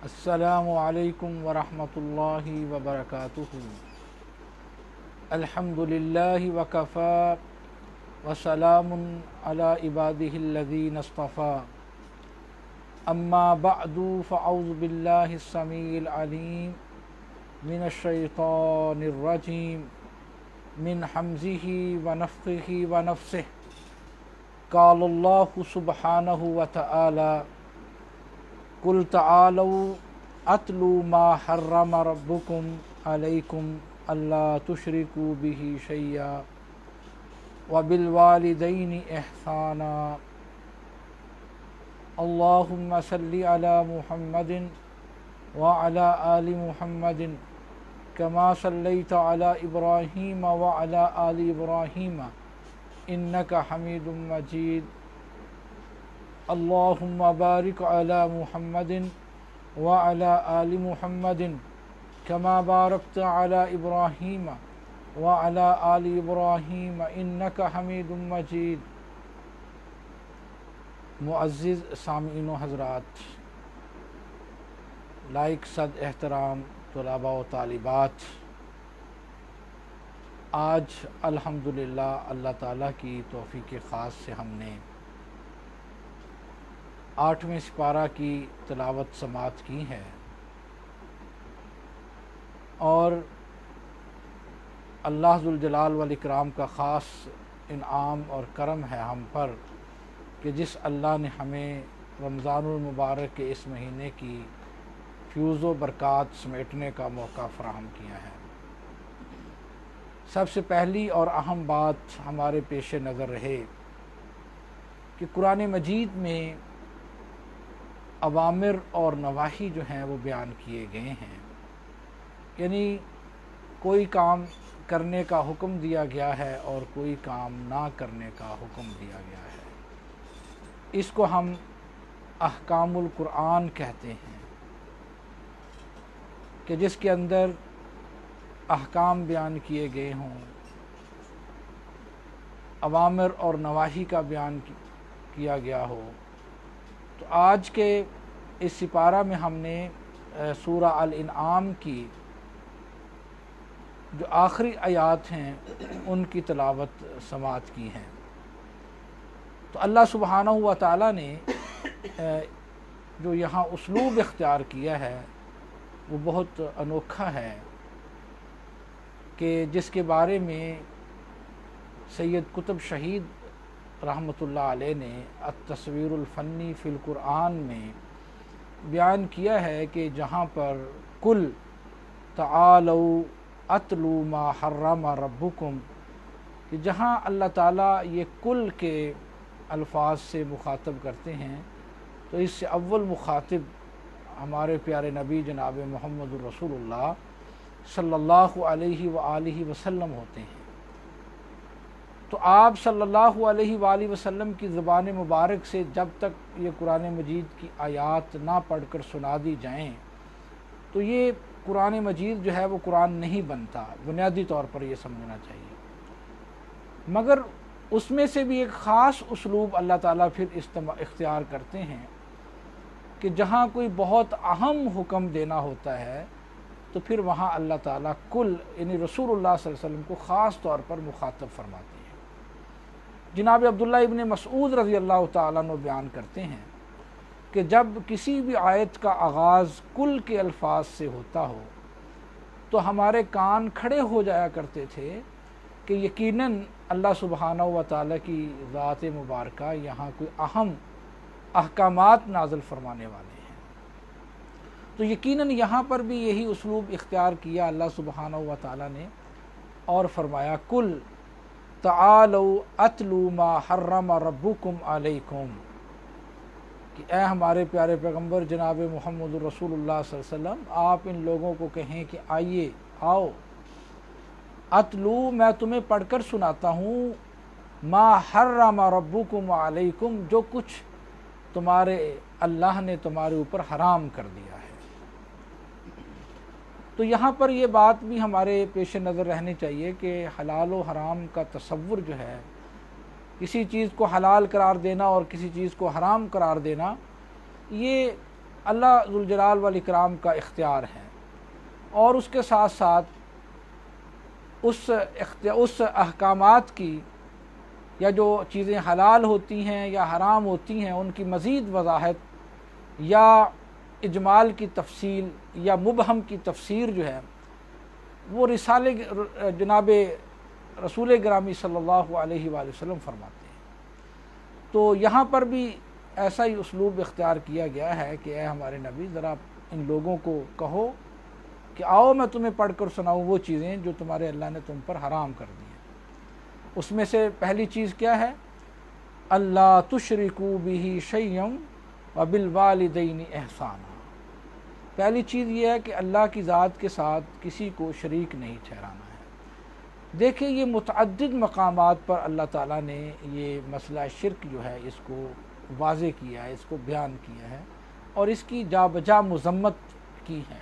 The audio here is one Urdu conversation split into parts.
السلام علیکم ورحمۃ اللہ وبرکاتہ۔ الحمدللہ وکفی وسلام علی عبادہ الذین اصطفی، اما بعد فاعوذ باللہ السمیع العلیم من الشیطان الرجیم من حمزہ ونفخہ ونفثہ۔ قال اللہ سبحانہ وتعالی قل تعالوا اتلو ما حرم ربکم علیکم الا تشرکوا بہ شیئا وبالوالدین احسانا۔ اللہم صلی علی محمد وعلی آل محمد کما صلیت علی ابراہیم وعلی آل ابراہیم انک حمید مجید۔ اللہم بارک علی محمد وعلی آل محمد کما بارکت علی ابراہیم وعلی آل ابراہیم انک حمید مجید۔ معزز سامعین و حضرات، لائق صد احترام طلباء و طالبات، آج الحمدللہ اللہ تعالیٰ کی توفیق خاص سے ہم نے 8ویں سپارہ کی تلاوت سماعت کی ہے، اور اللہ ذوالجلال والاکرام کا خاص انعام اور کرم ہے ہم پر کہ جس اللہ نے ہمیں رمضان المبارک کے اس مہینے کی فیوز و برکات سمیٹنے کا موقع فراہم کیا ہے۔ سب سے پہلی اور اہم بات ہمارے پیش نظر رہے کہ قرآن مجید میں اوامر اور نواہی جو ہیں وہ بیان کیے گئے ہیں، یعنی کوئی کام کرنے کا حکم دیا گیا ہے اور کوئی کام نہ کرنے کا حکم دیا گیا ہے۔ اس کو ہم احکام القرآن کہتے ہیں کہ جس کے اندر احکام بیان کیے گئے ہوں، اوامر اور نواہی کا بیان کیا گیا ہو۔ تو آج کے اس سپارہ میں ہم نے سورہ الانعام کی جو آخری آیات ہیں ان کی تلاوت سماعت کی ہیں۔ تو اللہ سبحانہ و تعالیٰ نے جو یہاں اسلوب اختیار کیا ہے وہ بہت انوکھا ہے کہ جس کے بارے میں سید قطب شہید رحمۃ اللہ علیہ نے التصویر الفنی فی القرآن میں بیان کیا ہے کہ جہاں پر قل تعالوا اتلو ما حرم ربکم، کہ جہاں اللہ تعالیٰ یہ قل کے الفاظ سے مخاطب کرتے ہیں تو اس سے اول مخاطب ہمارے پیارے نبی جناب محمد الرسول اللہ صلی اللہ علیہ وآلہ وسلم ہوتے ہیں۔ تو آپ صلی اللہ علیہ وآلہ وسلم کی زبان مبارک سے جب تک یہ قرآن مجید کی آیات نہ پڑھ کر سنا دی جائیں تو یہ قرآن مجید جو ہے وہ قرآن نہیں بنتا، بنیادی طور پر یہ سمجھنا چاہیے۔ مگر اس میں سے بھی ایک خاص اسلوب اللہ تعالیٰ پھر اختیار کرتے ہیں کہ جہاں کوئی بہت اہم حکم دینا ہوتا ہے تو پھر وہاں اللہ تعالیٰ کل یعنی رسول اللہ صلی اللہ علیہ وسلم کو خاص طور پر مخاطب فرماتے ہیں۔ جناب عبداللہ ابن مسعود رضی اللہ تعالیٰ عنہ بیان کرتے ہیں کہ جب کسی بھی آیت کا آغاز کل کے الفاظ سے ہوتا ہو تو ہمارے کان کھڑے ہو جایا کرتے تھے کہ یقیناً اللہ سبحانہ و تعالیٰ کی ذات مبارکہ یہاں کوئی اہم احکامات نازل فرمانے والے ہیں۔ تو یقیناً یہاں پر بھی یہی اسلوب اختیار کیا اللہ سبحانہ و تعالیٰ نے، اور فرمایا قل تعالوا اتلو ما حرم ربکم علیکم، کہ اے ہمارے پیارے پیغمبر جناب محمد الرسول اللہ صلی اللہ علیہ وسلم، آپ ان لوگوں کو کہیں کہ آئیے آؤ، اتلو میں تمہیں پڑھ کر سناتا ہوں، ما حرم ربکم علیکم، جو کچھ تمہارے اللہ نے تمہارے اوپر حرام کر دیا ہے۔ تو یہاں پر یہ بات بھی ہمارے پیش نظر رہنی چاہیے کہ حلال و حرام کا تصور جو ہے، کسی چیز کو حلال قرار دینا اور کسی چیز کو حرام قرار دینا، یہ اللہ ذوالجلال والاکرام کا اختیار ہے، اور اس کے ساتھ ساتھ اس احکامات کی یا جو چیزیں حلال ہوتی ہیں یا حرام ہوتی ہیں ان کی مزید وضاحت یا اجمال کی تفصیل یا مبہم کی تفسیر جو ہے وہ رسالے جناب رسول گرامی صلی اللہ علیہ وآلہ وسلم فرماتے ہیں۔ تو یہاں پر بھی ایسا ہی اسلوب اختیار کیا گیا ہے کہ اے ہمارے نبی ذرا ان لوگوں کو کہو کہ آؤ میں تمہیں پڑھ کر سناؤں وہ چیزیں جو تمہارے اللہ نے تم پر حرام کر دی ہیں۔ اس میں سے پہلی چیز کیا ہے؟ اللہ تشرکوا بہ شیئا وبالوالدین احسانا۔ پہلی چیز یہ ہے کہ اللہ کی ذات کے ساتھ کسی کو شریک نہیں ٹھہرانا ہے۔ دیکھیں یہ متعدد مقامات پر اللہ تعالیٰ نے یہ مسئلہ شرک جو ہے اس کو واضح کیا ہے، اس کو بیان کیا ہے اور اس کی جا بجا مذمت کی ہے۔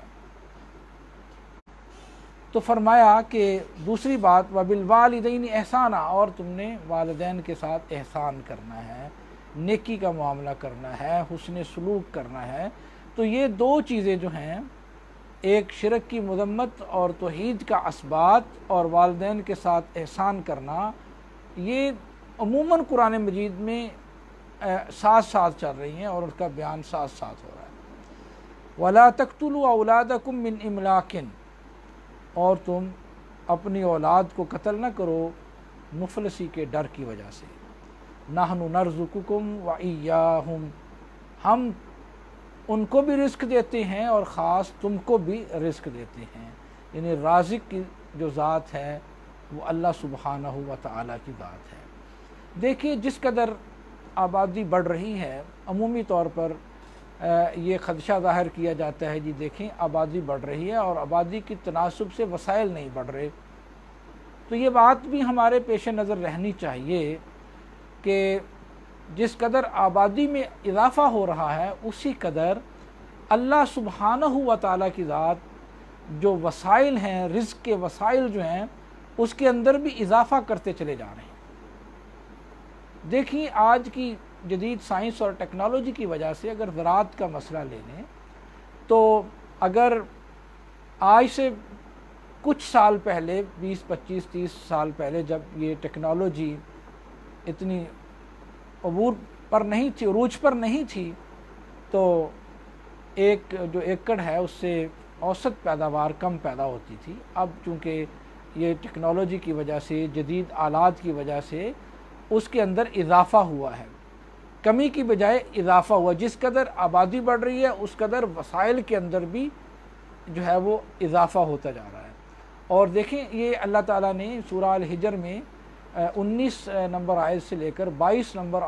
تو فرمایا کہ دوسری بات وبالوالدین احسانا، اور تم نے والدین کے ساتھ احسان کرنا ہے، نیکی کا معاملہ کرنا ہے، حسن سلوک کرنا ہے۔ تو یہ دو چیزیں جو ہیں، ایک شرک کی مذمت اور توحید کا اثبات اور والدین کے ساتھ احسان کرنا، یہ عموماً قرآن مجید میں ساتھ ساتھ چل رہی ہیں اور اس کا بیان ساتھ ساتھ ہو رہا ہے۔ وَلَا تَقْتُلُوا أَوْلَادَكُم مِّنْ إِمْلَاقٍ، اور تم اپنی اولاد کو قتل نہ کرو مفلسی کے ڈر کی وجہ سے۔ نَحْنُ نَرْزُقُكُمْ وَإِيَّاهُمْ، ہم ان کو بھی رزق دیتے ہیں اور خاص تم کو بھی رزق دیتے ہیں۔ یعنی رازق کی جو ذات ہے وہ اللہ سبحانہ و تعالیٰ کی ذات ہے۔ دیکھیے جس قدر آبادی بڑھ رہی ہے، عمومی طور پر یہ خدشہ ظاہر کیا جاتا ہے، جی دیکھیں آبادی بڑھ رہی ہے اور آبادی کی تناسب سے وسائل نہیں بڑھ رہے۔ تو یہ بات بھی ہمارے پیش نظر رہنی چاہیے کہ جس قدر آبادی میں اضافہ ہو رہا ہے اسی قدر اللہ سبحانہ و تعالیٰ کی ذات جو وسائل ہیں، رزق کے وسائل جو ہیں، اس کے اندر بھی اضافہ کرتے چلے جا رہے ہیں۔ دیکھیں آج کی جدید سائنس اور ٹیکنالوجی کی وجہ سے اگر زراعت کا مسئلہ لے لیں تو اگر آج سے کچھ سال پہلے 20 25 30 سال پہلے جب یہ ٹیکنالوجی اتنی عبور پر نہیں تھی، عروج پر نہیں تھی، تو ایک جو ایکڑ ہے اس سے اوسط پیداوار کم پیدا ہوتی تھی۔ اب چونکہ یہ ٹیکنالوجی کی وجہ سے، جدید آلات کی وجہ سے اس کے اندر اضافہ ہوا ہے، کمی کی بجائے اضافہ ہوا۔ جس قدر آبادی بڑھ رہی ہے اس قدر وسائل کے اندر بھی جو ہے وہ اضافہ ہوتا جا رہا ہے۔ اور دیکھیں یہ اللہ تعالیٰ نے سورہ الحجر میں 19 نمبر آیت سے لے کر 22 نمبر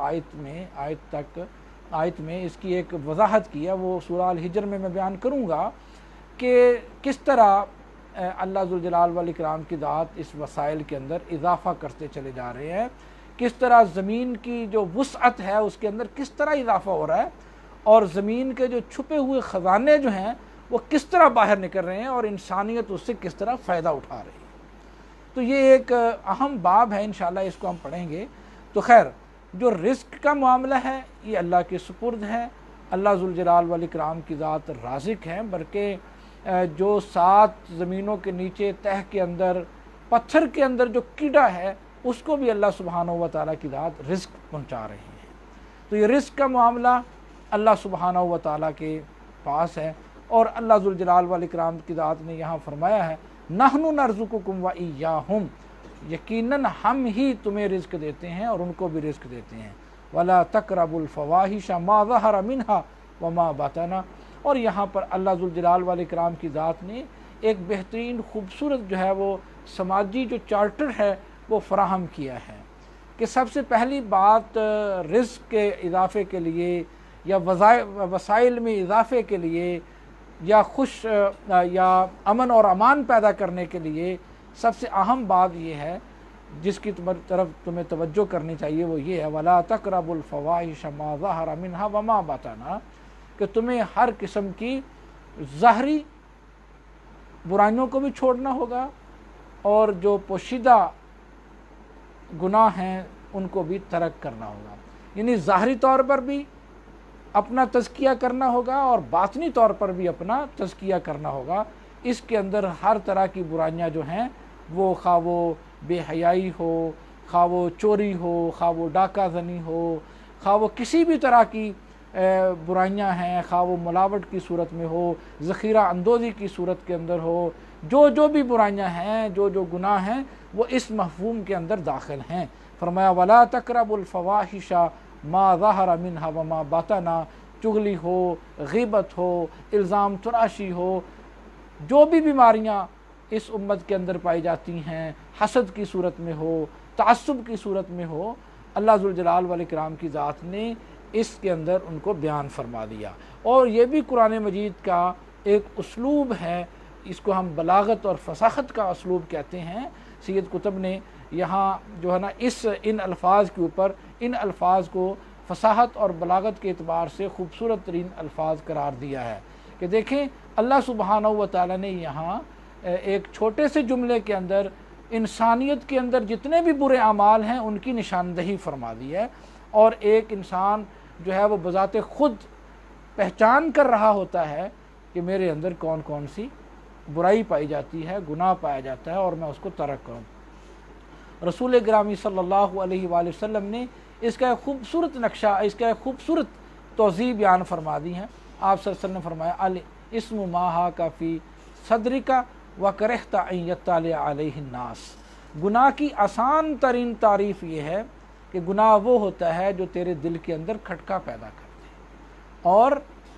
آیت میں اس کی ایک وضاحت کی ہے، وہ سورہ الحجر میں بیان کروں گا کہ کس طرح اللہ ذوالجلال والاکرام کی ذات اس وسائل کے اندر اضافہ کرتے چلے جا رہے ہیں، کس طرح زمین کی جو وسعت ہے اس کے اندر کس طرح اضافہ ہو رہا ہے، اور زمین کے جو چھپے ہوئے خزانے جو ہیں وہ کس طرح باہر نکل رہے ہیں اور انسانیت اس سے کس طرح فائدہ اٹھا رہی ہے۔ تو یہ ایک اہم باب ہے، انشاءاللہ اس کو ہم پڑھیں گے۔ تو خیر جو رزق کا معاملہ ہے یہ اللہ کے سپرد ہے، اللہ ذوالجلال والاکرام کی ذات رازق ہیں، بلکہ جو 7 زمینوں کے نیچے تہ کے اندر پتھر کے اندر جو کیڑا ہے اس کو بھی اللہ سبحانہ و تعالیٰ کی ذات رزق پہنچا رہے ہیں۔ تو یہ رزق کا معاملہ اللہ سبحانہ و تعالیٰ کے پاس ہے، اور اللہ ذوالجلال والاکرام کی ذات نے یہاں فرمایا ہے نحن نرزقکم وإیاہم، یقیناً ہم ہی تمہیں رزق دیتے ہیں اور ان کو بھی رزق دیتے ہیں۔ ولا تقربوا الفواحش ما ظہر منها وما بطن، اور یہاں پر اللہ ذوالجلال والاکرام کی ذات نے ایک بہترین خوبصورت جو ہے وہ سماجی جو چارٹر ہے وہ فراہم کیا ہے کہ سب سے پہلی بات رزق کے اضافے کے لیے یا وسائل میں اضافے کے لیے یا یا امن اور امان پیدا کرنے کے لیے سب سے اہم بات یہ ہے جس کی طرف تمہیں توجہ کرنی چاہیے، وہ یہ ہے وَلَا تَقْرَبُوا الْفَوَاحِشَ مَا ظَهَرَ مِنْهَا وَمَا بَطَنَ، کہ تمہیں ہر قسم کی ظاہری برائیوں کو بھی چھوڑنا ہوگا اور جو پوشیدہ گناہ ہیں ان کو بھی ترک کرنا ہوگا۔ یعنی ظاہری طور پر بھی اپنا تزکیہ کرنا ہوگا اور باطنی طور پر بھی اپنا تزکیہ کرنا ہوگا۔ اس کے اندر ہر طرح کی برائیاں جو ہیں وہ خواہ وہ بے حیائی ہو، خواہ وہ چوری ہو، خواہ وہ ڈاکہ زنی ہو، خواہ وہ کسی بھی طرح کی برائیاں ہیں، خواہ وہ ملاوٹ کی صورت میں ہو، ذخیرہ اندوزی کی صورت کے اندر ہو، جو بھی برائیاں ہیں، جو گناہ ہیں، وہ اس مفہوم کے اندر داخل ہیں۔ فرمایا وَلَا تَقْرَبُوا الْفَوَاحِشَ مَا ظَهَرَ مِنْهَا وَمَا بَطَنَ، چغلی ہو، غیبت ہو، الزام تراشی ہو، جو بھی بیماریاں اس امت کے اندر پائی جاتی ہیں، حسد کی صورت میں ہو، تعصب کی صورت میں ہو، اللہ ذوالجلال والاکرام کی ذات نے اس کے اندر ان کو بیان فرما دیا۔ اور یہ بھی قرآن مجید کا ایک اسلوب ہے، اس کو ہم بلاغت اور فصاحت کا اسلوب کہتے ہیں۔ سید قطب نے یہاں جو ہے نا ان الفاظ کے اوپر ان الفاظ کو فصاحت اور بلاغت کے اعتبار سے خوبصورت ترین الفاظ قرار دیا ہے کہ دیکھیں اللہ سبحانہ و تعالیٰ نے یہاں ایک چھوٹے سے جملے کے اندر انسانیت کے اندر جتنے بھی برے اعمال ہیں ان کی نشاندہی فرما دی ہے، اور ایک انسان جو ہے وہ بذات خود پہچان کر رہا ہوتا ہے کہ میرے اندر کون کون سی برائی پائی جاتی ہے، گناہ پایا جاتا ہے، اور میں اس کو ترک کروں۔ رسول گرامی صلی اللہ علیہ وآلہ وسلم نے اس کا ایک خوبصورت نقشہ، اس کا ایک خوبصورت توضیح بیان فرما دی ہیں۔ آپ صلی اللہ علیہ وسلم نے فرمایا الاسم ما حاک فی صدرک وکرہت ان یطلع علیہ الناس۔ گناہ کی آسان ترین تعریف یہ ہے کہ گناہ وہ ہوتا ہے جو تیرے دل کے اندر کھٹکا پیدا کرتے ہیں، اور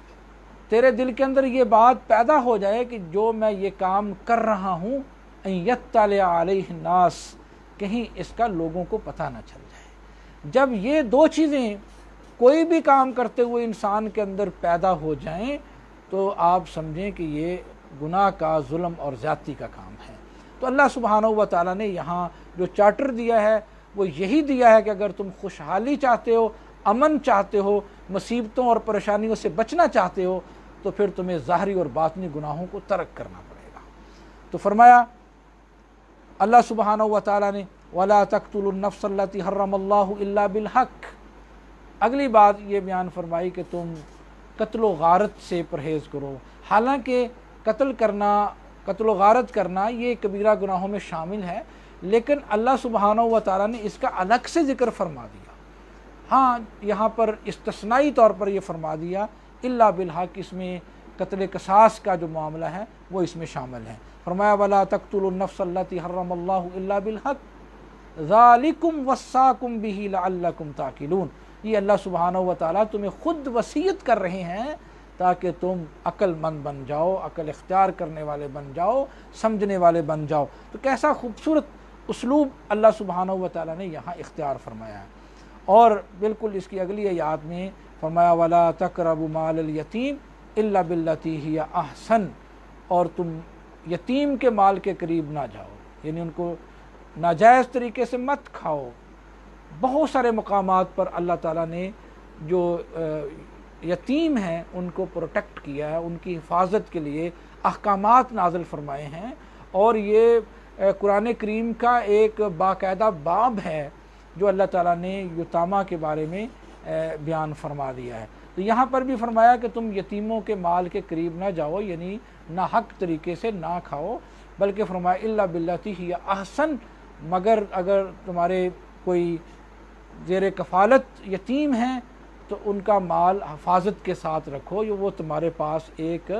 تیرے دل کے اندر یہ بات پیدا ہو جائے کہ جو میں یہ کام کر رہا ہوں ان یطلع علیہ الناس، کہیں اس کا لوگوں کو پتہ نہ چل جائے۔ جب یہ دو چیزیں کوئی بھی کام کرتے ہوئے انسان کے اندر پیدا ہو جائیں تو آپ سمجھیں کہ یہ گناہ کا، ظلم اور زیادتی کا کام ہے۔ تو اللہ سبحانہ و تعالیٰ نے یہاں جو چارٹر دیا ہے وہ یہی دیا ہے کہ اگر تم خوشحالی چاہتے ہو، امن چاہتے ہو، مصیبتوں اور پریشانیوں سے بچنا چاہتے ہو، تو پھر تمہیں ظاہری اور باطنی گناہوں کو ترک کرنا پڑے گا۔ تو فرمایا اللہ سبحانہ و تعالیٰ نے وَلَا تَقْتُلُوا النَّفْسَ الَّتِي حَرَّمَ اللَّهُ إِلَّا بِالْحَقِّ۔ اگلی بات یہ بیان فرمائی کہ تم قتل و غارت سے پرہیز کرو۔ حالانکہ قتل و غارت کرنا یہ کبیرہ گناہوں میں شامل ہے، لیکن اللہ سبحانہ و تعالیٰ نے اس کا الگ سے ذکر فرما دیا۔ ہاں یہاں پر استثنائی طور پر یہ فرما دیا الا بالحق، اس میں قتل قصاص کا جو معاملہ ہے وہ اس میں شامل ہے۔ فرمایا وَلَا تَقْتُلُوا النَّفْسَ الَّتِي حَرَّمَ اللَّهُ إِلَّا بِالْحَقِّ ذَلِكُمْ وَصَّاكُمْ بِهِ لَعَلَّكُمْ تَعْقِلُونَ۔ یہ اللہ سبحانہ و تعالیٰ تمہیں خود وصیت کر رہے ہیں تاکہ تم عقل مند بن جاؤ، عقل اختیار کرنے والے بن جاؤ، سمجھنے والے بن جاؤ۔ تو کیسا خوبصورت اسلوب اللہ سبحانہ و تعالیٰ نے یہاں اختیار فرمایا ہے۔ اور بالکل اس کی اگلی آیات میں فرمایا وَلَا تَقْرَبُوا مَالَ الْيَتِيمِ إِلَّا بِالَّتِي هِيَ أَحْسَنُ، اور تم یتیم کے مال کے قریب نہ جاؤ، یعنی ان کو ناجائز طریقے سے مت کھاؤ۔ بہت سارے مقامات پر اللہ تعالیٰ نے جو یتیم ہیں ان کو پروٹیکٹ کیا ہے، ان کی حفاظت کے لیے احکامات نازل فرمائے ہیں، اور یہ قرآن کریم کا ایک باقاعدہ باب ہے جو اللہ تعالیٰ نے یتامہ کے بارے میں بیان فرما دیا ہے۔ تو یہاں پر بھی فرمایا کہ تم یتیموں کے مال کے قریب نہ جاؤ، یعنی ناحق طریقے سے نہ کھاؤ، بلکہ فرمایا الا باللتی ہی احسن، مگر اگر تمہارے کوئی زیر کفالت یتیم ہیں تو ان کا مال حفاظت کے ساتھ رکھو، وہ تمہارے پاس ایک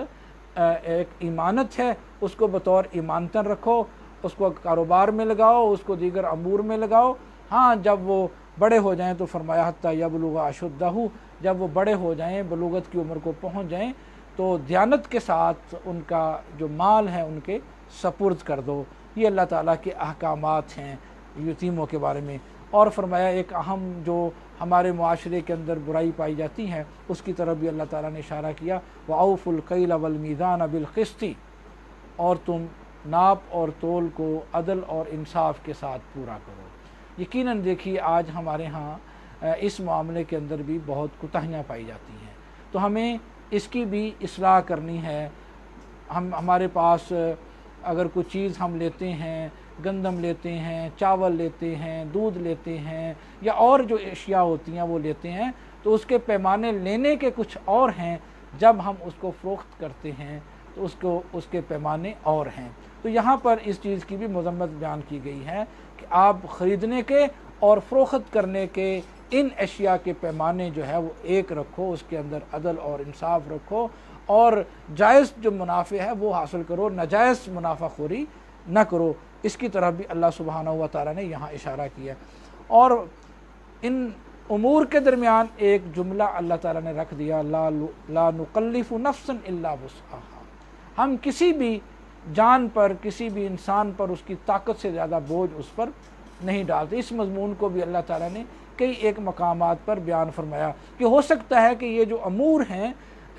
ایمانت ہے، اس کو بطور ایمانتن رکھو، اس کو کاروبار میں لگاؤ، اس کو دیگر امور میں لگاؤ۔ ہاں جب وہ بڑے ہو جائیں تو فرمایا حتی یبلغ اشدہ، جب وہ بڑے ہو جائیں، بلوغت کی عمر کو پہنچ جائیں تو دیانت کے ساتھ ان کا جو مال ہے ان کے سپرد کر دو۔ یہ اللہ تعالیٰ کے احکامات ہیں یتیموں کے بارے میں۔ اور فرمایا ایک اہم جو ہمارے معاشرے کے اندر برائی پائی جاتی ہے اس کی طرف بھی اللہ تعالیٰ نے اشارہ کیا وَأَوْفُوا الْكَيْلَ وَالْمِيزَانَ بِالْقِسْطِ، اور تم ناپ اور تول کو عدل اور انصاف کے ساتھ پورا کرو۔ یقیناً دیکھیے آج ہمارے ہاں اس معاملے کے اندر بھی بہت کوتاہیاں پائی جاتی ہیں، تو ہمیں اس کی بھی اصلاح کرنی ہے۔ ہمارے پاس اگر کوئی چیز ہم لیتے ہیں گندم لیتے ہیں، چاول لیتے ہیں، دودھ لیتے ہیں، یا اور جو اشیاء ہوتی ہیں وہ لیتے ہیں، تو اس کے پیمانے لینے کے کچھ اور ہیں، جب ہم اس کو فروخت کرتے ہیں تو اس کے پیمانے اور ہیں۔ تو یہاں پر اس چیز کی بھی مذمت بیان کی گئی ہے کہ آپ خریدنے کے اور فروخت کرنے کے ان اشیاء کے پیمانے جو ہے وہ ایک رکھو، اس کے اندر عدل اور انصاف رکھو، اور جائز جو منافع ہے وہ حاصل کرو، ناجائز منافع خوری نہ کرو۔ اس کی طرف بھی اللہ سبحانہ و تعالیٰ نے یہاں اشارہ کیا، اور ان امور کے درمیان ایک جملہ اللہ تعالیٰ نے رکھ دیا، لا نکلف نفسا الا وسعها، ہم کسی بھی جان پر، کسی بھی انسان پر اس کی طاقت سے زیادہ بوجھ اس پر نہیں ڈالتے۔ اس مضمون کو بھی اللہ تعالیٰ نے کئی ایک مقامات پر بیان فرمایا کہ ہو سکتا ہے کہ یہ جو امور ہیں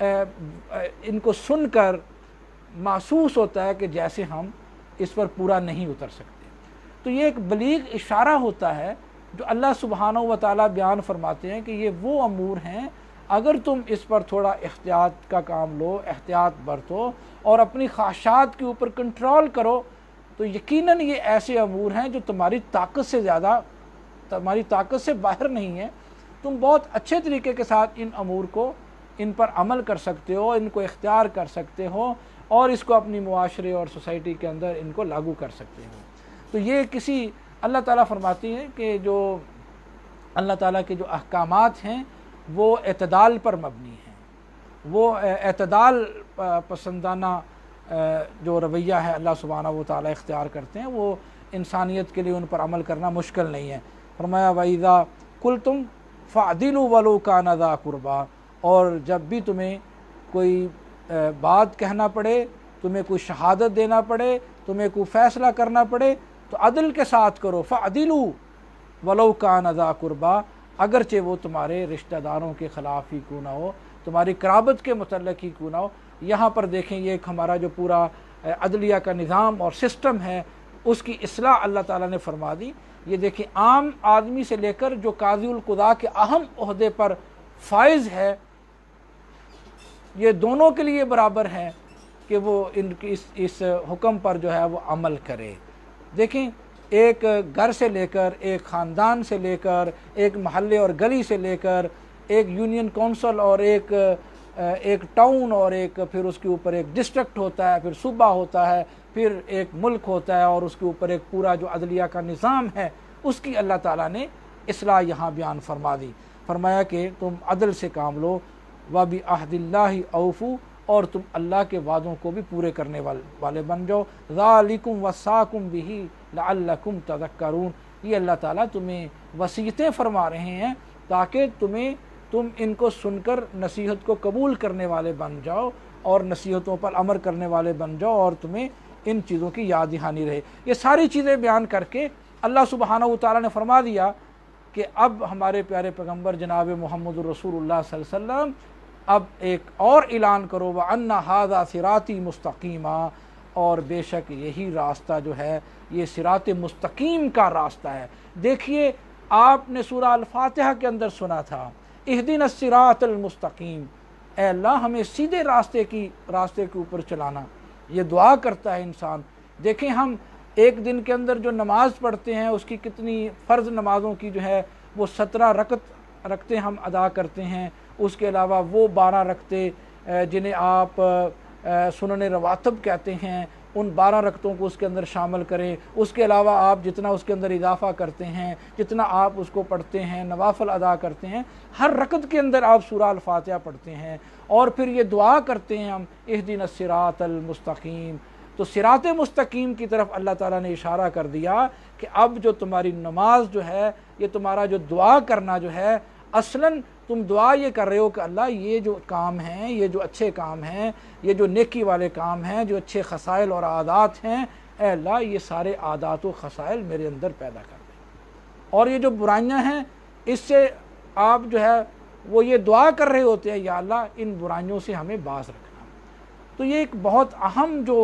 ان کو سن کر محسوس ہوتا ہے کہ جیسے ہم اس پر پورا نہیں اتر سکتے، تو یہ ایک بلیغ اشارہ ہوتا ہے جو اللہ سبحانہ و تعالیٰ بیان فرماتے ہیں کہ یہ وہ امور ہیں، اگر تم اس پر تھوڑا احتیاط کا کام لو، احتیاط برتو اور اپنی خواہشات کے اوپر کنٹرول کرو، تو یقیناً یہ ایسے امور ہیں جو تمہاری طاقت سے زیادہ، تمہاری طاقت سے باہر نہیں ہے، تم بہت اچھے طریقے کے ساتھ ان امور کو، ان پر عمل کر سکتے ہو، ان کو اختیار کر سکتے ہو، اور اس کو اپنی معاشرے اور سوسائٹی کے اندر ان کو لاگو کر سکتے ہو۔ تو یہ کسی اللہ تعالیٰ فرماتی ہے کہ جو اللہ تعالیٰ کے جو احکامات ہیں وہ اعتدال پر مبنی ہیں، وہ اعتدال پسندانہ جو رویہ ہے اللہ سبحانہ و تعالیٰ اختیار کرتے ہیں، وہ انسانیت کے لیے ان پر عمل کرنا مشکل نہیں ہے۔ فرمایا وَإِذَا قُلْتُمْ فَعْدِلُوا وَلَوْ كَانَ ذَا قُرْبَىٰ، اور جب بھی تمہیں کوئی بات کہنا پڑے، تمہیں کوئی شہادت دینا پڑے، تمہیں کوئی فیصلہ کرنا پڑے، تو عدل کے ساتھ کرو، فَعْدِلُوا وَلَوْ كَانَ ذَا قُرْبَىٰ، اگرچہ وہ تمہارے رشتہ داروں کے خلاف ہی کیوں نہ ہو، تمہاری قرابت کے متعلق ہی کیوں نہ ہو۔ یہاں پر دیکھیں یہ ایک ہمارا جو پورا عدلیہ کا نظام اور سسٹم ہے، اس کی اصلاح اللہ تعالیٰ نے فرما دی۔ یہ دیکھیں عام آدمی سے لے کر جو قاضی القضاء کے اہم عہدے پر فائز ہے، یہ دونوں کے لیے برابر ہے کہ وہ ان کی اس حکم پر جو ہے وہ عمل کرے۔ دیکھیں ایک گھر سے لے کر، ایک خاندان سے لے کر، ایک محلے اور گلی سے لے کر، ایک یونین کونسل اور ایک ٹاؤن، اور ایک پھر اس کے اوپر ایک ڈسٹرکٹ ہوتا ہے، پھر صوبہ ہوتا ہے، پھر ایک ملک ہوتا ہے، اور اس کے اوپر ایک پورا جو عدلیہ کا نظام ہے اس کی اللہ تعالیٰ نے اصلاح یہاں بیان فرما دی۔ فرمایا کہ تم عدل سے کام لو، وَبِعَهْدِ اللَّهِ أَوْفُوا، اور تم اللہ کے وعدوں کو بھی پورے کرنے والے بن جاؤ۔ ذَلِكُمْ وَصَّاكُمْ بِهِ لَعَلَّكُمْ تَذَكَّرُونَ، یہ اللہ تعالیٰ تمہیں وصیتیں فرما رہے ہیں تاکہ تم ان کو سن کر نصیحت کو قبول کرنے والے بن جاؤ، اور نصیحتوں پر عمل کرنے والے بن جاؤ، اور تمہیں ان چیزوں کی یاد دہانی رہے۔ یہ ساری چیزیں بیان کر کے اللہ سبحانہ و تعالیٰ نے فرما دیا کہ اب ہمارے پیارے پیغمبر جناب محمد رسول اللہ صلی اللہ علیہ وسلم اب ایک اور اعلان کرو، وَأَنَّ هَذَا صِرَاطِي مُسْتَقِيمًا، اور بے شک یہی راستہ جو ہے یہ صراط مستقیم کا راستہ ہے۔ دیکھیے آپ نے سورہ الفاتحہ کے اندر سنا تھا، اہدنا الصراط المستقیم، اے اللہ ہمیں سیدھے راستے کے اوپر چلانا، یہ دعا کرتا ہے انسان۔ دیکھیں ہم ایک دن کے اندر جو نماز پڑھتے ہیں اس کی کتنی فرض نمازوں کی جو ہے وہ 17 رکعتیں ہم ادا کرتے ہیں، اس کے علاوہ وہ 12 رکعتیں جنہیں آپ سنن رواتب کہتے ہیں، ان 12 رکعتوں کو اس کے اندر شامل کریں۔ اس کے علاوہ آپ جتنا اس کے اندر اضافہ کرتے ہیں، جتنا آپ اس کو پڑھتے ہیں، نوافل ادا کرتے ہیں، ہر رکعت کے اندر آپ سورہ الفاتحہ پڑھتے ہیں، اور پھر یہ دعا کرتے ہیں ہم اہدنا الصراط المستقیم۔ تو صراط مستقیم کی طرف اللہ تعالیٰ نے اشارہ کر دیا کہ اب جو تمہاری نماز جو ہے، یہ تمہارا جو دعا کرنا جو ہے، اصلاً تم دعا یہ کر رہے ہو کہ اللہ یہ جو کام ہیں، یہ جو اچھے کام ہیں، یہ جو نیکی والے کام ہیں، جو اچھے خصائل اور عادات ہیں، اے اللہ یہ سارے عادات و خصائل میرے اندر پیدا کر دیں، اور یہ جو برائیاں ہیں اس سے آپ جو ہے وہ یہ دعا کر رہے ہوتے ہیں، یا اللہ ان برائیوں سے ہمیں باز رکھنا۔ تو یہ ایک بہت اہم جو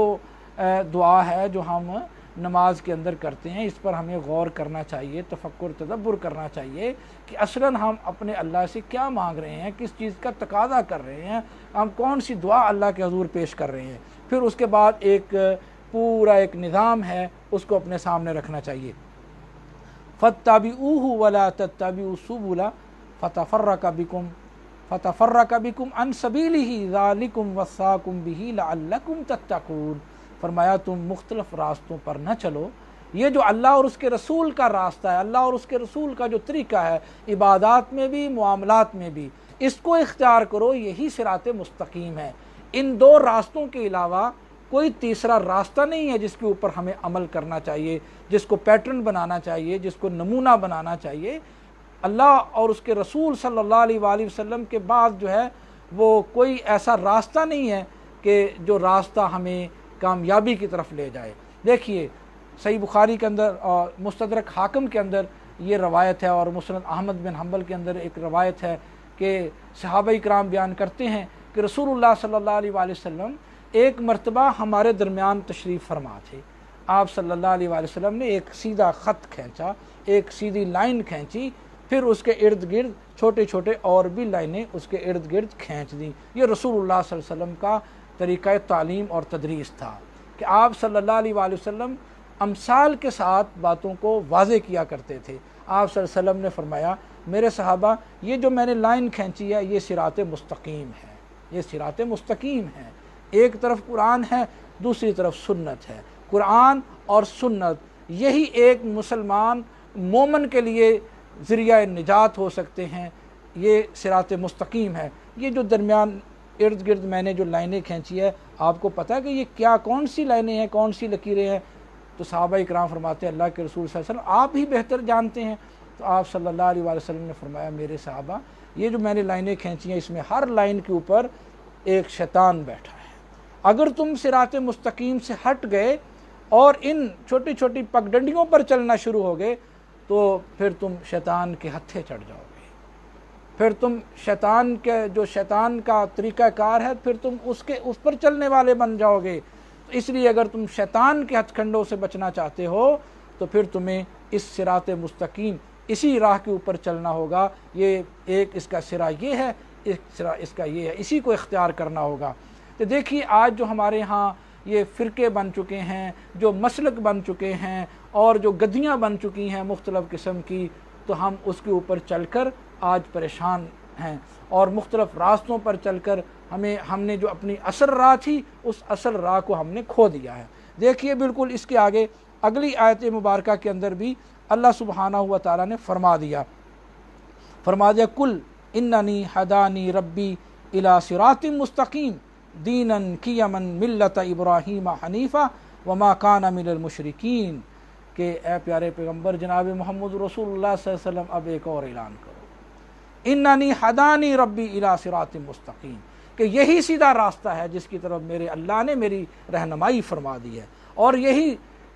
دعا ہے جو ہم نماز کے اندر کرتے ہیں، اس پر ہمیں غور کرنا چاہیے، تفکر تدبر کرنا چاہیے کہ اصلاً ہم اپنے اللہ سے کیا مانگ رہے ہیں، کس چیز کا تقاضا کر رہے ہیں، ہم کون سی دعا اللہ کے حضور پیش کر رہے ہیں۔ پھر اس کے بعد ایک پورا ایک نظام ہے اس کو اپنے سامنے رکھنا چاہیے۔ فَاتَّبِعُوهُ وَلَا تَتَّبِعُوا السُّبُلَ فَتَفَرَّقَ بِكُمْ عَنْ سَبِيلِهِ ذَلِكُمْ وَصَّاكُمْ بِهِ لَعَلَّكُمْ تَتَّقُونَ۔ فرمایا تم مختلف راستوں پر نہ چلو، یہ جو اللہ اور اس کے رسول کا راستہ ہے، اللہ اور اس کے رسول کا جو طریقہ ہے عبادات میں بھی معاملات میں بھی، اس کو اختیار کرو، یہی صراط مستقیم ہے۔ ان دو راستوں کے علاوہ کوئی تیسرا راستہ نہیں ہے جس کے اوپر ہمیں عمل کرنا چاہیے، جس کو پیٹرن بنانا چاہیے، جس کو نمونہ بنانا چاہیے۔ اللہ اور اس کے رسول صلی اللہ علیہ وآلہ وسلم کے بعد جو ہے وہ کوئی ایسا راستہ نہیں ہے کہ جو راستہ ہمیں کامیابی کی طرف لے جائے۔ دیکھیے صحیح بخاری کے اندر اور مستدرک حاکم کے اندر یہ روایت ہے، اور مسند احمد بن حنبل کے اندر ایک روایت ہے کہ صحابہ کرام بیان کرتے ہیں کہ رسول اللہ صلی اللہ علیہ وآلہ وسلم ایک مرتبہ ہمارے درمیان تشریف فرما تھے۔ آپ صلی اللہ علیہ وآلہ وسلم نے ایک سیدھا خط کھینچا، ایک سیدھی لائن کھینچی، پھر اس کے ارد گرد چھوٹے چھوٹے اور بھی لائنیں اس کے ارد گرد کھینچ دیں۔ یہ رسول اللہ صلی اللہ علیہ وسلم کا طریقہ تعلیم اور تدریس تھا کہ آپ صلی اللہ علیہ وآلہ وسلم امثال کے ساتھ باتوں کو واضح کیا کرتے تھے۔ آپ صلی اللہ علیہ وسلم نے فرمایا میرے صحابہ یہ جو میں نے لائن کھینچی ہے یہ صراط مستقیم ہے، یہ صراط مستقیم ہے۔ ایک طرف قرآن ہے، دوسری طرف سنت ہے۔ قرآن اور سنت یہی ایک مسلمان مومن کے لیے ذریعہ نجات ہو سکتے ہیں، یہ صراط مستقیم ہے۔ یہ جو درمیان ارد گرد میں نے جو لائنیں کھینچی ہے، آپ کو پتہ ہے کہ یہ کیا کون سی لائنیں ہیں، کون سی لکیریں ہیں؟ تو صحابہ کرام فرماتے ہیں اللہ کے رسول صلی اللہ علیہ وسلم آپ ہی بہتر جانتے ہیں۔ تو آپ صلی اللہ علیہ وآلہ وسلم نے فرمایا میرے صحابہ یہ جو میں نے لائنیں کھینچی ہیں اس میں ہر لائن کے اوپر ایک شیطان بیٹھا ہے۔ اگر تم صراط مستقیم سے ہٹ گئے اور ان چھوٹی چھوٹی پگڈنڈیوں پر چلنا شروع ہو گئے تو پھر تم شیطان کے ہتھے چڑھ جاؤ گے، پھر تم شیطان کے جو شیطان کا طریقہ کار ہے پھر تم اس پر چلنے والے بن جاؤ گے۔ تو اس لیے اگر تم شیطان کے ہتھ کنڈوں سے بچنا چاہتے ہو تو پھر تمہیں اس صراط مستقیم اسی راہ کے اوپر چلنا ہوگا۔ یہ ایک اس کا سرا یہ ہے، ایک سرا اس کا یہ ہے، اسی کو اختیار کرنا ہوگا۔ تو دیکھیے آج جو ہمارے ہاں یہ فرقے بن چکے ہیں، جو مسلک بن چکے ہیں اور جو گدیاں بن چکی ہیں مختلف قسم کی، تو ہم اس کے اوپر چل کر آج پریشان ہیں، اور مختلف راستوں پر چل کر ہم نے جو اپنی اصل راہ تھی اس اصل راہ کو ہم نے کھو دیا ہے۔ دیکھیے بالکل اس کے آگے اگلی آیت مبارکہ کے اندر بھی اللہ سبحانہ و تعالیٰ نے فرما دیا کل اننی ہدانی ربی الی صراط مستقیم دینا قیما ملت ابراہیم حنیفا وما کان من المشرکین، کہ اے پیارے پیغمبر جناب محمد رسول اللہ صلی اللہ علیہ وسلم اب ایک اور اعلان کرو، اننی ہدانی ربی الی صراط مستقیم، کہ یہی سیدھا راستہ ہے جس کی طرف میرے اللہ نے میری رہنمائی فرما دی ہے، اور یہی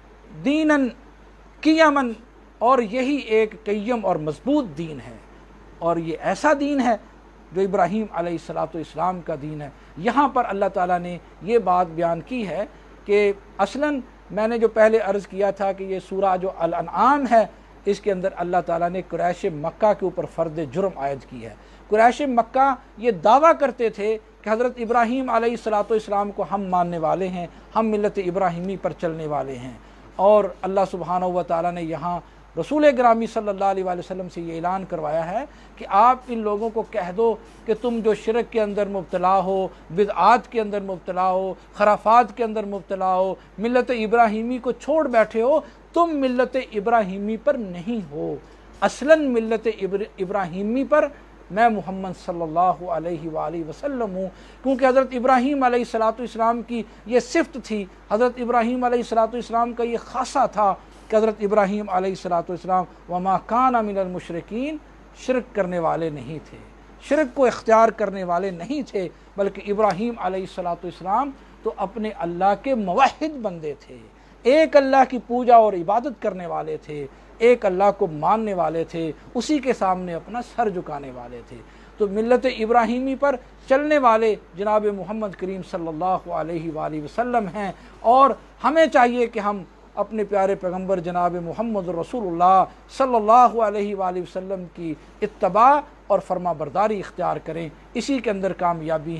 دیناً قیماً، اور یہی ایک قیم اور مضبوط دین ہے، اور یہ ایسا دین ہے جو ابراہیم علیہ السلام کا دین ہے۔ یہاں پر اللہ تعالیٰ نے یہ بات بیان کی ہے کہ اصلاً میں نے جو پہلے عرض کیا تھا کہ یہ سورہ جو الانعام ہے اس کے اندر اللہ تعالیٰ نے قریش مکہ کے اوپر فرض جرم عائد کی ہے۔ قریش مکہ یہ دعویٰ کرتے تھے کہ حضرت ابراہیم علیہ السلام کو ہم ماننے والے ہیں، ہم ملت ابراہیمی پر چلنے والے ہیں، اور اللہ سبحانہ و تعالیٰ نے یہاں رسول گرامی صلی اللہ علیہ وآلہ وسلم سے یہ اعلان کروایا ہے کہ آپ ان لوگوں کو کہہ دو کہ تم جو شرک کے اندر مبتلا ہو، بدعات کے اندر مبتلا ہو، خرافات کے اندر مبتلا ہو، ملت ابراہیمی کو چھوڑ بیٹھے ہو، تم ملت ابراہیمی پر نہیں ہو، اصلاً ملت ابراہیمی پر میں محمد صلی اللہ علیہ وآلہ وسلم ہوں، کیونکہ حضرت ابراہیم علیہ السلام کی یہ صفت تھی، حضرت ابراہیم علیہ السلام کا یہ خاصہ تھا کہ حضرت ابراہیم علیہ السلام وما کان من المشرکین، شرک کرنے والے نہیں تھے، شرک کو اختیار کرنے والے نہیں تھے، بلکہ ابراہیم علیہ السلام تو اپنے اللہ کے موحد بندے تھے، ایک اللہ کی پوجا اور عبادت کرنے والے تھے، ایک اللہ کو ماننے والے تھے، اسی کے سامنے اپنا سر جھکانے والے تھے۔ تو ملت ابراہیمی پر چلنے والے جناب محمد کریم صلی اللہ علیہ وآلہ وسلم ہیں، اور ہمیں چاہیے کہ ہم اپنے پیارے پیغمبر جناب محمد رسول اللہ صلی اللہ علیہ وآلہ وسلم کی اتباع اور فرما برداری اختیار کریں، اسی کے اندر کامیابی ہے۔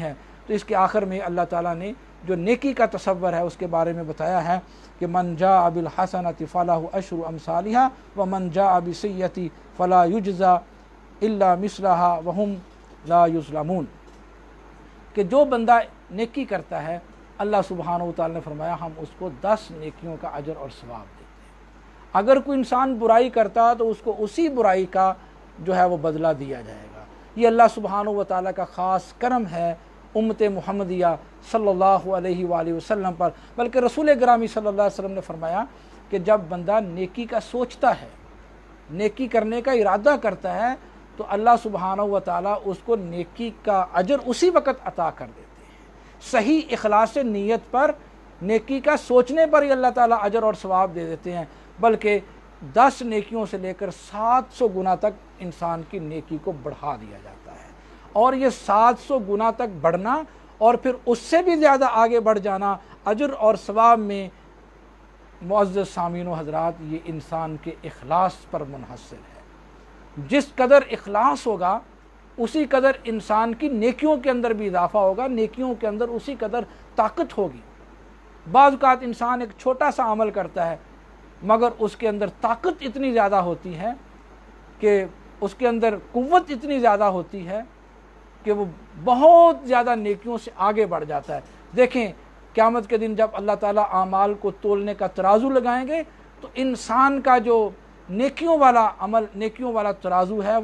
تو اس کے آخر میں اللہ تعالیٰ نے جو نیکی کا تصور ہے اس کے بارے میں بتایا ہے کہ من جاء بالحسنۃ فلہ عشر امثالھا ومن جاء بالسیئۃ فلا یجزی الا مثلھا وہم لا یظلمون، کہ جو بندہ نیکی کرتا ہے اللہ سبحانہ وتعالی نے فرمایا ہم اس کو 10 نیکیوں کا اجر اور ثواب دیتے ہیں۔ اگر کوئی انسان برائی کرتا تو اس کو اسی برائی کا جو ہے وہ بدلہ دیا جائے گا۔ یہ اللہ سبحانہ وتعالی کا خاص کرم ہے امت محمدیہ صلی اللہ علیہ وآلہ وسلم پر، بلکہ رسول گرامی صلی اللہ علیہ وسلم نے فرمایا کہ جب بندہ نیکی کا سوچتا ہے، نیکی کرنے کا ارادہ کرتا ہے، تو اللہ سبحانہ وتعالی اس کو نیکی کا اجر اسی وقت عطا کر دیتے ہیں۔ صحیح اخلاص نیت پر، نیکی کا سوچنے پر ہی اللہ تعالیٰ اجر اور ثواب دے دیتے ہیں، بلکہ 10 نیکیوں سے لے کر 700 گنا تک انسان کی نیکی کو بڑھا دیا جاتا ہے۔ اور یہ 700 گنا تک بڑھنا اور پھر اس سے بھی زیادہ آگے بڑھ جانا اجر اور ثواب میں، معزز سامعین و حضرات، یہ انسان کے اخلاص پر منحصر ہے۔ جس قدر اخلاص ہوگا اسی قدر انسان کی نیکیوں کے اندر بھی اضافہ ہوگا، نیکیوں کے اندر اسی قدر طاقت ہوگی۔ بعض اوقات انسان ایک چھوٹا سا عمل کرتا ہے مگر اس کے اندر طاقت اتنی زیادہ ہوتی ہے کہ اس کے اندر قوت اتنی زیادہ ہوتی ہے کہ وہ بہت زیادہ نیکیوں سے آگے بڑھ جاتا ہے۔ دیکھیں قیامت کے دن جب اللہ تعالیٰ اعمال کو تولنے کا ترازو لگائیں گے تو انسان کا جو نیکیوں والا عمل، نیکیوں والا ترازو ہے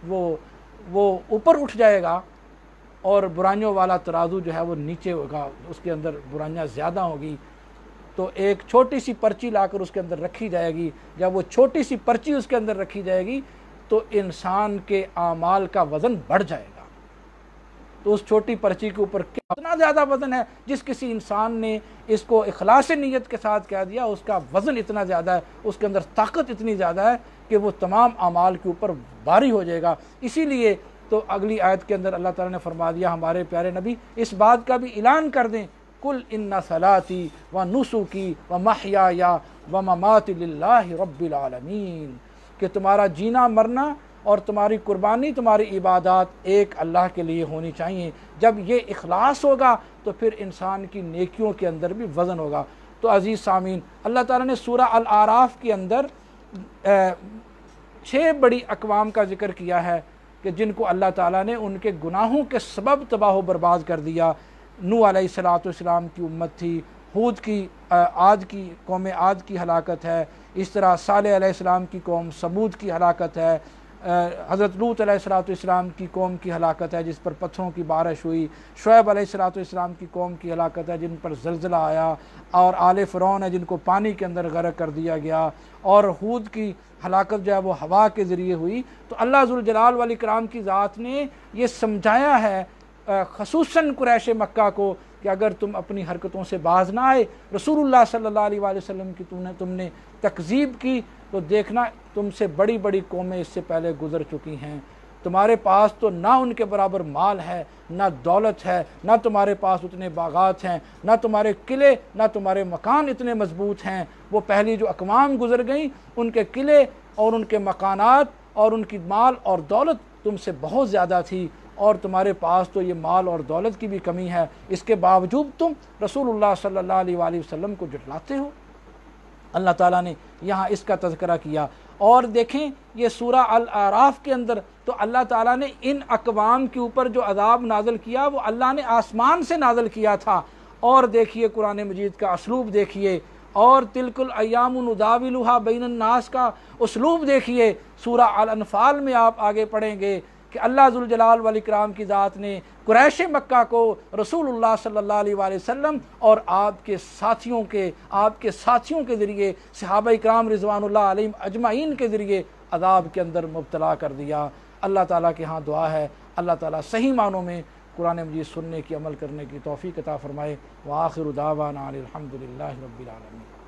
وہ اوپر اٹھ جائے گا، اور برائیوں والا ترازو جو ہے وہ نیچے ہوگا، اس کے اندر برائیاں زیادہ ہوگی۔ تو ایک چھوٹی سی پرچی لا کر اس کے اندر رکھی جائے گی، جب وہ چھوٹی سی پرچی اس کے اندر رکھی جائے گی تو انسان کے اعمال کا وزن بڑھ جائے گا۔ تو اس چھوٹی پرچی کے اوپر کتنا زیادہ وزن ہے، جس کسی انسان نے اس کو اخلاص نیت کے ساتھ کہہ دیا، اس کا وزن اتنا زیادہ ہے، اس کے اندر طاقت اتنی زیادہ ہے کہ وہ تمام اعمال کے اوپر بھاری ہو جائے گا۔ اسی لیے تو اگلی آیت کے اندر اللہ تعالیٰ نے فرما دیا، ہمارے پیارے نبی اس بات کا بھی اعلان کر دیں، قل ان صلاتی و نسکی و محیای و مماتی للہ رب العالمین، کہ تمہارا جینا مرنا اور تمہاری قربانی، تمہاری عبادات ایک اللہ کے لیے ہونی چاہیے۔ جب یہ اخلاص ہوگا تو پھر انسان کی نیکیوں کے اندر بھی وزن ہوگا۔ تو عزیز سامعین، اللہ تعالیٰ نے سورہ الاعراف کے اندر 6 بڑی اقوام کا ذکر کیا ہے کہ جن کو اللہ تعالیٰ نے ان کے گناہوں کے سبب تباہ و برباد کر دیا۔ نوح علیہ السلام کی امت تھی، ہود کی قوم عاد کی ہلاکت ہے، اس طرح صالح علیہ السلام کی قوم سمود کی ہلاکت ہے، حضرت لوط علیہ السلام کی قوم کی ہلاکت ہے جس پر پتھروں کی بارش ہوئی، شعیب علیہ السلام کی قوم کی ہلاکت ہے جن پر زلزلہ آیا، اور آل فرعون ہے جن کو پانی کے اندر غرق کر دیا گیا، اور ہود کی ہلاکت جو ہے وہ ہوا کے ذریعے ہوئی۔ تو اللہ ذوالجلال والاکرام کی ذات نے یہ سمجھایا ہے خصوصاً قریش مکہ کو کہ اگر تم اپنی حرکتوں سے باز نہ آئے، رسول اللہ صلی اللہ علیہ وآلہ وسلم کی تم نے تکذیب کی، تو دیکھنا تم سے بڑی بڑی قومیں اس سے پہلے گزر چکی ہیں، تمہارے پاس تو نہ ان کے برابر مال ہے، نہ دولت ہے، نہ تمہارے پاس اتنے باغات ہیں، نہ تمہارے قلعے، نہ تمہارے مکان اتنے مضبوط ہیں۔ وہ پہلی جو اقوام گزر گئیں ان کے قلعے اور ان کے مکانات اور ان کی مال اور دولت تم سے بہت زیادہ تھی، اور تمہارے پاس تو یہ مال اور دولت کی بھی کمی ہے، اس کے باوجود تم رسول اللہ صلی اللہ علیہ وآلہ وسلم کو جھٹلاتے ہو۔ اللہ تعالیٰ نے یہاں اس کا تذکرہ کیا۔ اور دیکھیں یہ سورہ الاعراف کے اندر تو اللہ تعالیٰ نے ان اقوام کے اوپر جو عذاب نازل کیا وہ اللہ نے آسمان سے نازل کیا تھا۔ اور دیکھیے قرآن مجید کا اسلوب دیکھیے، اور تلک الایام نداولها بین الناس کا اسلوب دیکھیے۔ سورہ الانفال میں آپ آگے پڑھیں گے کہ اللہ ذوالجلال والاکرام کی ذات نے قریش مکہ کو رسول اللہ صلی اللہ علیہ وآلہ وسلم اور آپ کے ساتھیوں کے ذریعے، صحابہ اکرام رضوان اللہ علیہم اجمعین کے ذریعے عذاب کے اندر مبتلا کر دیا۔ اللہ تعالیٰ کے ہاں دعا ہے اللہ تعالیٰ صحیح معنوں میں قرآن مجید سننے کی، عمل کرنے کی توفیق عطا فرمائے۔ وآخر دعوانا الحمد للہ رب العالمین۔